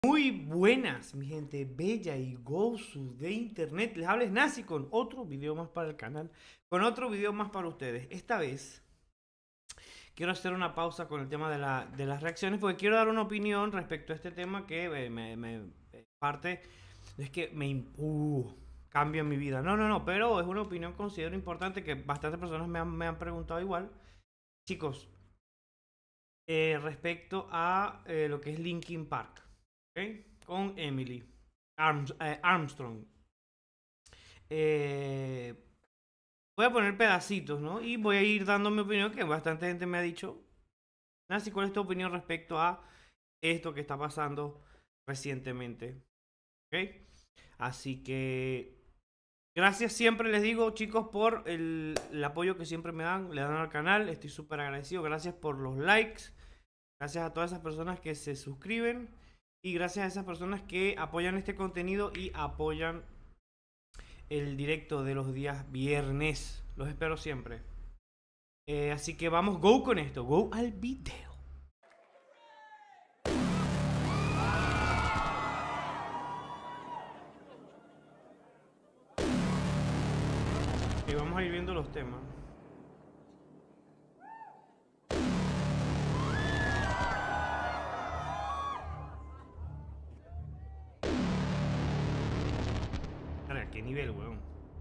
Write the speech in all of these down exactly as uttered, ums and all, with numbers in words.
Muy buenas, mi gente bella y gozu de internet. Les habla Nazi con otro video más para el canal, con otro video más para ustedes. Esta vez quiero hacer una pausa con el tema de, la, de las reacciones porque quiero dar una opinión respecto a este tema que eh, me, me, parte es que me uh, cambia mi vida. No, no, no, pero es una opinión considero importante que bastantes personas me han, me han preguntado igual. Chicos, eh, respecto a eh, lo que es Linkin Park. ¿Okay? Con Emily Arms, eh, Armstrong. Eh, voy a poner pedacitos, ¿no? Y voy a ir dando mi opinión, que bastante gente me ha dicho. Nancy, ¿cuál es tu opinión respecto a esto que está pasando recientemente? ¿Ok? Así que gracias siempre, les digo, chicos, por el, el apoyo que siempre me dan, le dan al canal. Estoy súper agradecido. Gracias por los likes. Gracias a todas esas personas que se suscriben. Y gracias a esas personas que apoyan este contenido y apoyan el directo de los días viernes. Los espero siempre. Eh, así que vamos, go con esto. Go al video. Y vamos a ir viendo los temas. Cara, qué nivel, weón.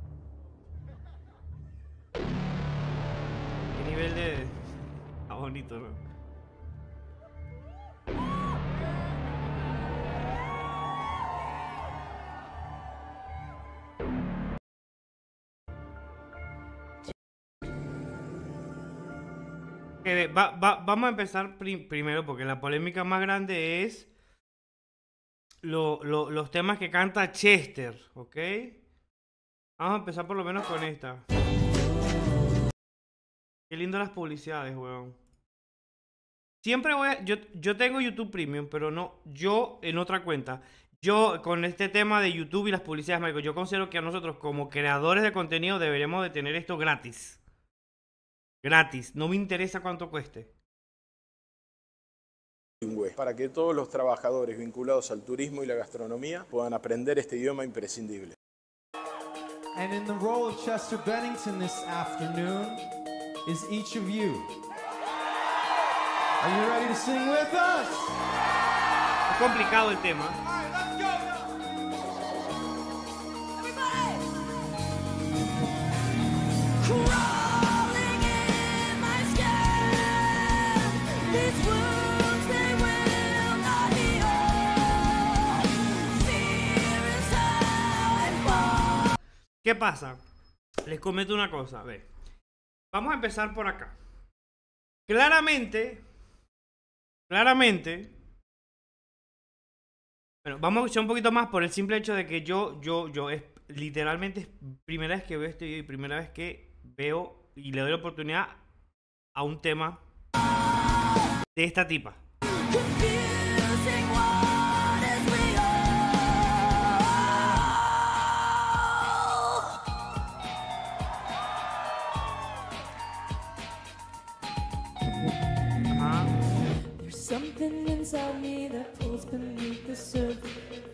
Qué nivel de... Está bonito, ¿no? Eh, va, va, vamos a empezar prim primero porque la polémica más grande es lo, lo, los temas que canta Chester, ¿ok? Vamos a empezar por lo menos con esta. Qué lindo las publicidades, weón. Siempre voy a... Yo, yo tengo YouTube Premium, pero no... Yo en otra cuenta. Yo con este tema de YouTube y las publicidades, Michael, yo considero que a nosotros como creadores de contenido deberíamos de tener esto gratis. Gratis. No me interesa cuánto cueste. Para que todos los trabajadores vinculados al turismo y la gastronomía puedan aprender este idioma imprescindible. And in the role of Chester Bennington this afternoon is each of you. Are you ready to sing with us? Es complicado el tema. All right, let's go now. Crawling in my skin, these wounds they will not heal. Fear is high. ¿Qué pasa? Les comento una cosa, a ver. Vamos a empezar por acá. Claramente, claramente, bueno, vamos a escuchar un poquito más por el simple hecho de que yo, yo, yo, es literalmente es primera vez que veo este video y primera vez que veo y le doy la oportunidad a un tema de esta tipa. Confusing what is real. Ajá. There's something inside me that pulls beneath the surface.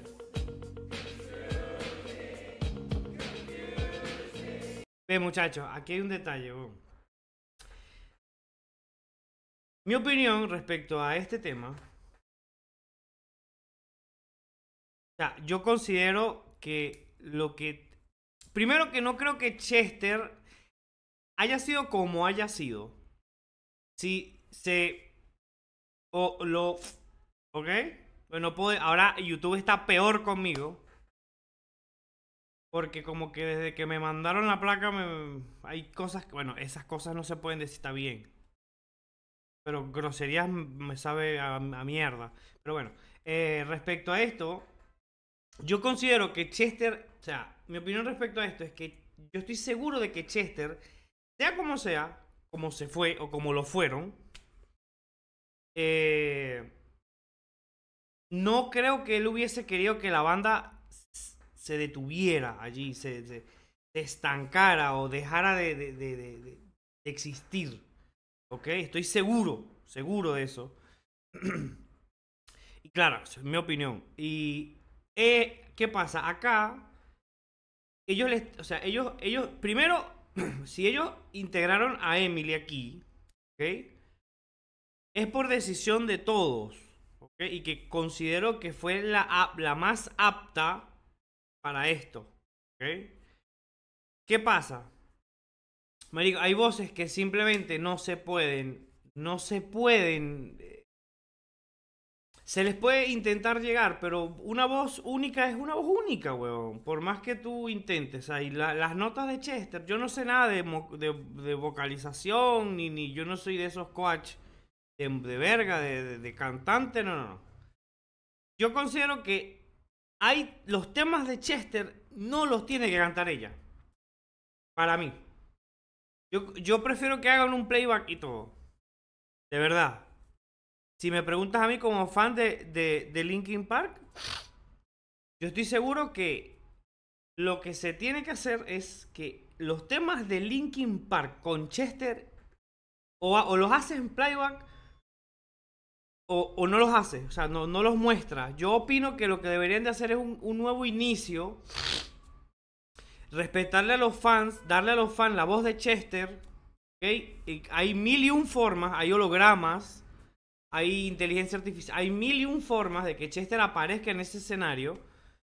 Ve, muchachos, aquí hay un detalle. Oh. Mi opinión respecto a este tema. O sea, yo considero que lo que... Primero que no creo que Chester haya sido como haya sido. Si se... O lo... ¿Ok? Bueno, puedo, ahora YouTube está peor conmigo. Porque como que desde que me mandaron la placa me, hay cosas que... Bueno, esas cosas no se pueden decir, está bien. Pero groserías me sabe a, a mierda. Pero bueno, eh, respecto a esto, yo considero que Chester... O sea, mi opinión respecto a esto es que yo estoy seguro de que Chester, sea como sea, como se fue o como lo fueron, eh, no creo que él hubiese querido que la banda se detuviera allí, se, se, se estancara o dejara de, de, de, de, de existir. ¿Ok? Estoy seguro, seguro de eso. Y claro, esa es mi opinión. Y eh, ¿qué pasa? Acá, ellos les, o sea, ellos, ellos, primero, si ellos integraron a Emily aquí, ¿ok? Es por decisión de todos, ¿ok? Y que considero que fue la, la más apta para esto, ¿ok? ¿Qué pasa? Marico, hay voces que simplemente no se pueden, no se pueden, se les puede intentar llegar, pero una voz única es una voz única, weón. Por más que tú intentes. Ahí la, las notas de Chester, yo no sé nada de, de, de vocalización, ni, ni yo no soy de esos coach de, de verga, de, de, de cantante, no, no, no. Yo considero que hay los temas de Chester no los tiene que cantar ella. Para mí. Yo, yo prefiero que hagan un playback y todo. De verdad. Si me preguntas a mí como fan de, de, de Linkin Park, yo estoy seguro que lo que se tiene que hacer es que los temas de Linkin Park con Chester o, o los haces en playback o, o no los haces, o sea, no, no los muestras. Yo opino que lo que deberían de hacer es un, un nuevo inicio, respetarle a los fans, darle a los fans la voz de Chester, ¿okay? Y hay mil y un formas, hay hologramas, hay inteligencia artificial, hay mil y un formas de que Chester aparezca en ese escenario,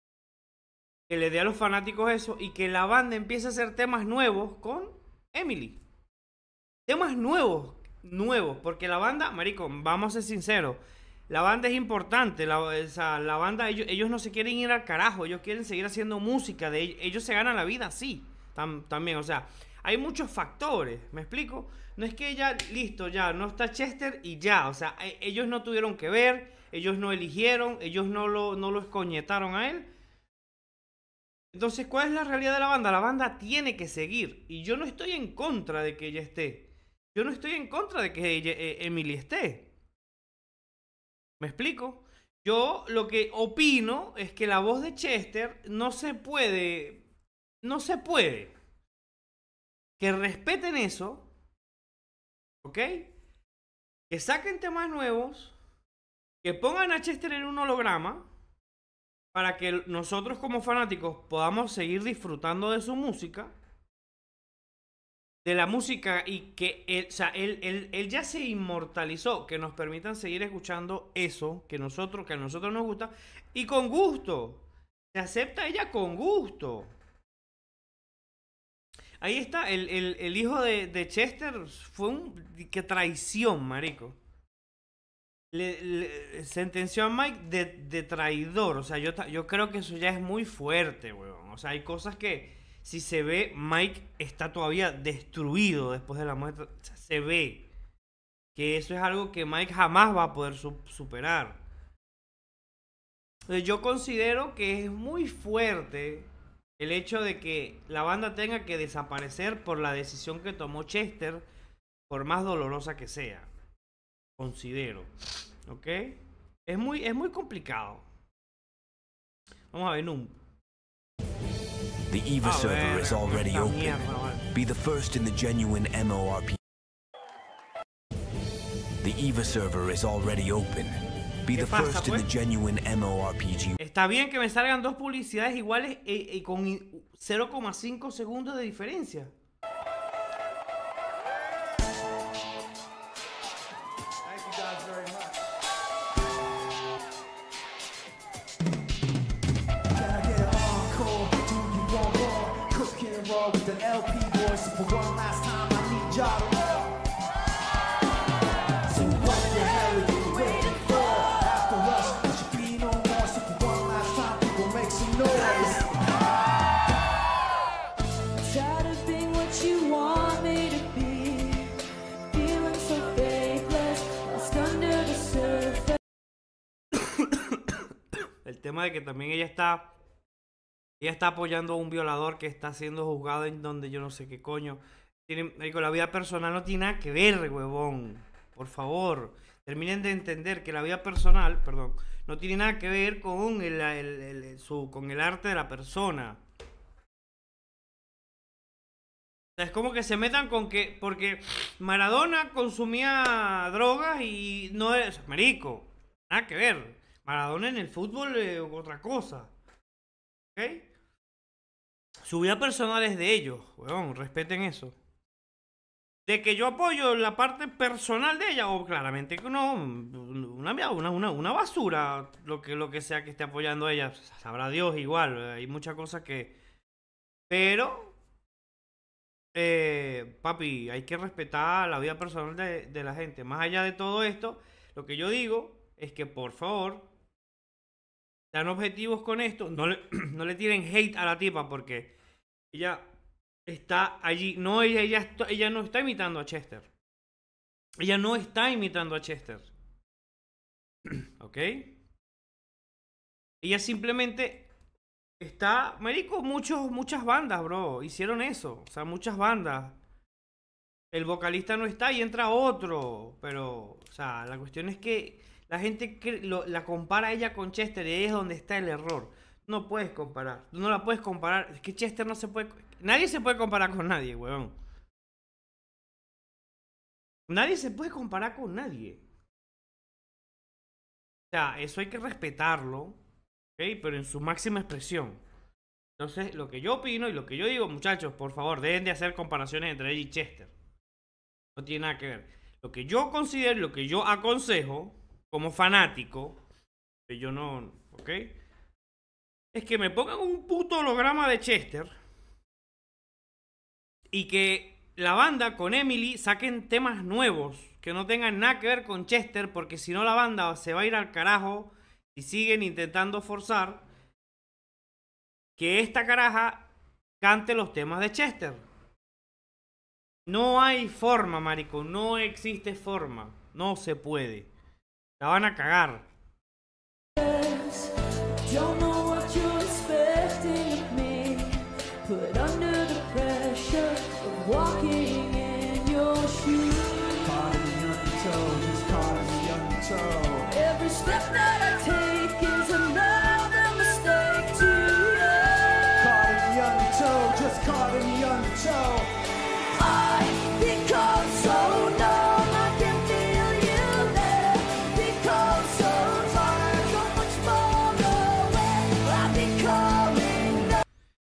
que le dé a los fanáticos eso y que la banda empiece a hacer temas nuevos con Emily. Temas nuevos, nuevos, porque la banda, marico, vamos a ser sinceros, la banda es importante, la, o sea, la banda, ellos, ellos no se quieren ir al carajo, ellos quieren seguir haciendo música, de ellos, ellos se ganan la vida así, tam, también, o sea, hay muchos factores, ¿me explico? No es que ya, listo, ya, no está Chester y ya, o sea, ellos no tuvieron que ver, ellos no eligieron, ellos no lo, no lo escoñetaron a él. Entonces, ¿cuál es la realidad de la banda? La banda tiene que seguir, y yo no estoy en contra de que ella esté, yo no estoy en contra de que ella, eh, Emily esté. ¿Me explico? Yo lo que opino es que la voz de Chester no se puede, no se puede. Que respeten eso, ¿ok? Que saquen temas nuevos, que pongan a Chester en un holograma, para que nosotros como fanáticos podamos seguir disfrutando de su música, de la música, y que él, o sea, él, él, él ya se inmortalizó, que nos permitan seguir escuchando eso que nosotros, que a nosotros nos gusta, y con gusto. Se acepta ella con gusto. Ahí está, el, el, el hijo de, de Chester fue un... ¡Qué traición, marico! Le, le sentenció a Mike de, de traidor. O sea, yo, yo creo que eso ya es muy fuerte, weón. O sea, hay cosas que, si se ve, Mike está todavía destruido después de la muerte. O sea, se ve que eso es algo que Mike jamás va a poder su, superar. Entonces, yo considero que es muy fuerte el hecho de que la banda tenga que desaparecer por la decisión que tomó Chester, por más dolorosa que sea. Considero. ¿Ok? Es muy, es muy complicado. Vamos a ver un... The EVA a server ver, is already esta open. mierda, vale. Be the first in the genuine MMORPG. The EVA server is already open. Be the pasa, first in pues? the genuine MMORPG. Está bien que me salgan dos publicidades iguales y, y con cero coma cinco segundos de diferencia. Thank you guys very much. Can I get an encore? Do you want more? Cooking and roll with the L P boys. So for one last time, I need y'all to roll. So what the hell are you waiting for? After us, there should be no more. So for one last time, people make some noise. Tired of being what you want me to be, feeling so faithless, lost under the surface. El tema de que también ella está... Ella está apoyando a un violador que está siendo juzgado en donde yo no sé qué coño. Tiene, digo, la vida personal no tiene nada que ver, huevón. Por favor, terminen de entender que la vida personal, perdón, no tiene nada que ver con el, el, el, su, con el arte de la persona. O sea, es como que se metan con que... Porque Maradona consumía drogas y no es... Marico, nada que ver. Maradona en el fútbol es otra cosa. ¿Ok? Su vida personal es de ellos, weón, respeten eso. De que yo apoyo la parte personal de ella, o claramente que no, una, una, una, una basura, lo que, lo que sea que esté apoyando a ella, sabrá Dios igual, hay muchas cosas que... Pero, eh, papi, hay que respetar la vida personal de, de la gente. Más allá de todo esto, lo que yo digo es que por favor, sean objetivos con esto, no le, no le tiren hate a la tipa porque ella... está allí, no, ella, ella, ella no está imitando a Chester. Ella no está imitando a Chester. ¿Ok? Ella simplemente está, marico, muchos, muchas bandas, bro, hicieron eso, o sea, muchas bandas. El vocalista no está y entra otro, pero, o sea, la cuestión es que la gente que lo, la compara a ella con Chester y ahí es donde está el error. No puedes comparar, no la puedes comparar, es que Chester no se puede... Nadie se puede comparar con nadie, weón. Nadie se puede comparar con nadie. O sea, eso hay que respetarlo, ¿ok? Pero en su máxima expresión. Entonces, lo que yo opino y lo que yo digo, muchachos, por favor, dejen de hacer comparaciones entre ella y Chester. No tiene nada que ver. Lo que yo considero, lo que yo aconsejo, como fanático, que yo no, ¿ok? Es que me pongan un puto holograma de Chester y que la banda con Emily saquen temas nuevos que no tengan nada que ver con Chester, porque si no la banda se va a ir al carajo y siguen intentando forzar que esta caraja cante los temas de Chester. No hay forma, marico, no existe forma, no se puede. La van a cagar. Don't know what you're expecting of me, put under the pressure of walking in your shoes. Caught in the undertow, just caught in the undertow. Every step that I take is another mistake to you. Caught in the undertow, just caught in the undertow. I become so numb, I can feel you there. Become so tired, so much more away. I'm becoming numb.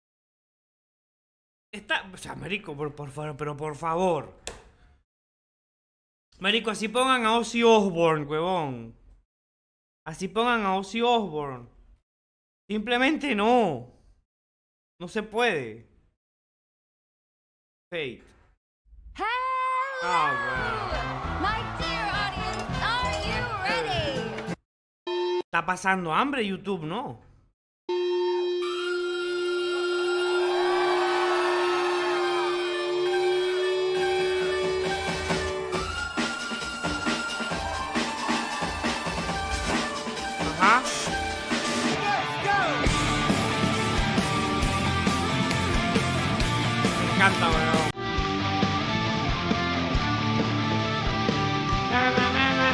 Está, o sea, marico, por, por favor, pero por favor. Marico, así pongan a Ozzy Osbourne, huevón. Así pongan a Ozzy Osbourne. Simplemente no. No se puede. Fate. Hello, Ah, my dear audience, are you ready? Está pasando hambre YouTube, ¿no? Ajá. Me encanta, weón. Na, na, na, na.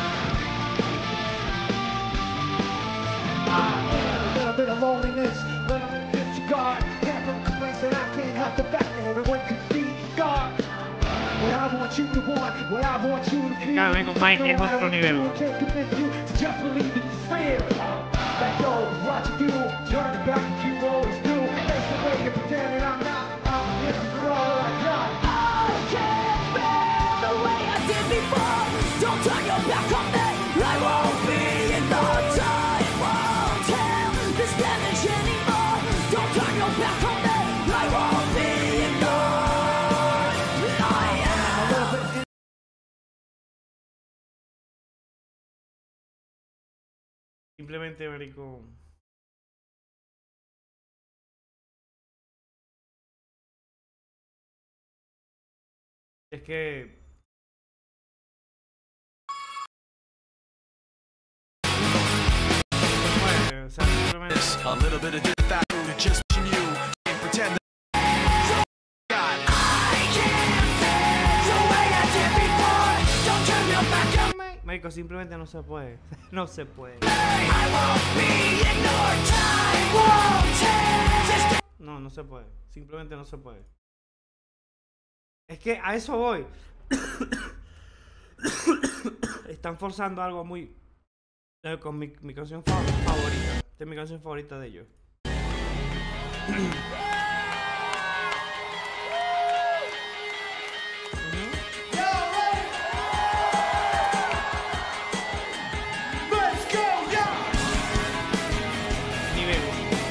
A little bit of loneliness, a little bit of disregard. Can't from complaints that I can't help the fact that everyone can see scar. What I want you to want, what I want you to feel. Cada vez con Mike es otro nivel. Can't convince you to just believe that it's real. Let go, watching you, turn it back as you always do. Face away and pretend that I'm not, I'm here for all I got. I can't bear the way I did before. Don't turn your back on me. I won't be in the time. Won't have this damage anymore. Don't turn your back on me. I won't be ignored. I am. Simplemente, marico. Es que. No puede, o sea, simplemente. A little bit of this that to just you can't pretend that God. Marico, simplemente no se puede. No se puede. No, no se puede. Simplemente no se puede. Es que a eso voy. Están forzando algo muy, Eh, Con mi, mi canción fa- favorita. Esta es mi canción favorita de ellos. Nivel.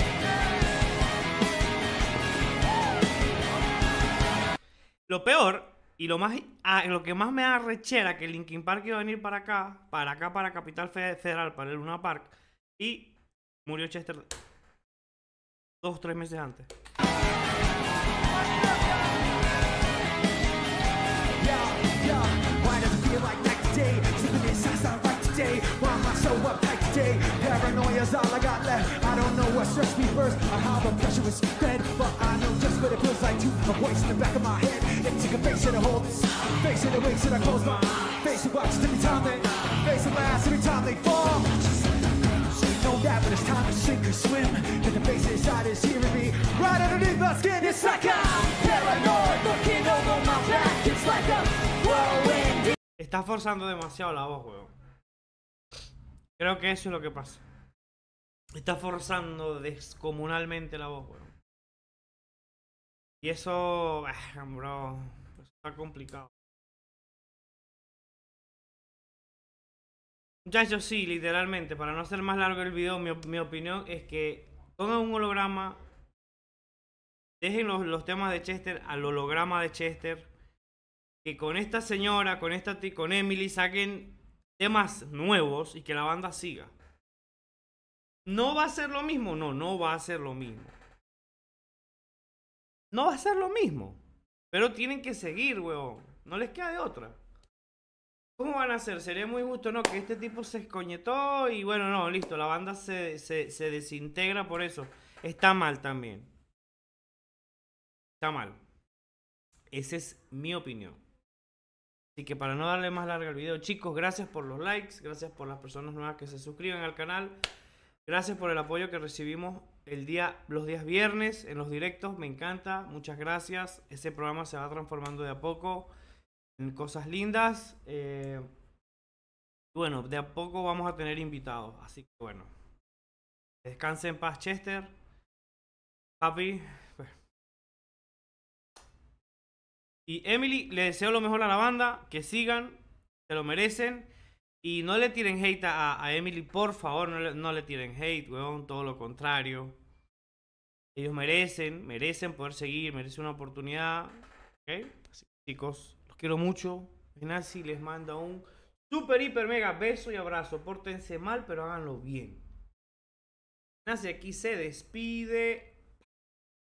Lo peor y lo más ah, lo que más me da rechera que Linkin Park iba a venir para acá, para acá, para Capital Fe- Federal, para el Luna Park, y murió Chester dos o tres meses antes. Why does it feel like night today? Sleeping inside not right today. Why am I so uptight today? Paranoia's all I got left. I don't know what stressed me first or how the pressure was fed, but I know just what it feels like to a voice in the back of my head. It took a face and a hold this. Face and a wakes and I close my eyes. Face and watches every time they face and laughs every time they fall. Know that when it's time to sink or swim, that the face inside is hearing me right underneath my skin. It's like I'm paranoid, looking over my back. It's like a whirlwind. Está forzando demasiado la voz, weón. Creo que eso es lo que pasa. Está forzando descomunalmente la voz, weón. Y eso, ah, bro, eso está complicado. Muchachos, sí, literalmente, para no hacer más largo el video, mi, op- mi opinión es que pongan un holograma, dejen los, los temas de Chester al holograma de Chester, que con esta señora, con esta ti- con Emily saquen temas nuevos y que la banda siga. ¿No va a ser lo mismo? No, no va a ser lo mismo. No va a ser lo mismo. Pero tienen que seguir, weón. No les queda de otra. ¿Cómo van a hacer? Sería muy justo, ¿no? Que este tipo se escoñetó y bueno, no, listo. La banda se, se, se desintegra por eso. Está mal también. Está mal. Esa es mi opinión. Así que para no darle más larga al video, chicos, gracias por los likes. Gracias por las personas nuevas que se suscriben al canal. Gracias por el apoyo que recibimos el día, los días viernes en los directos. Me encanta. Muchas gracias. Ese programa se va transformando de a poco en cosas lindas. Eh, bueno, de a poco vamos a tener invitados. Así que bueno. Descanse en paz, Chester. Papi. Y Emily, le deseo lo mejor a la banda. Que sigan. Se lo merecen. Y no le tiren hate a, a Emily, por favor. No le, no le tiren hate, weón. Todo lo contrario. Ellos merecen, merecen poder seguir. Merecen una oportunidad. ¿Ok? Así que, chicos, los quiero mucho. Nancy les manda un super, hiper, mega beso y abrazo. Pórtense mal, pero háganlo bien. Nancy aquí se despide.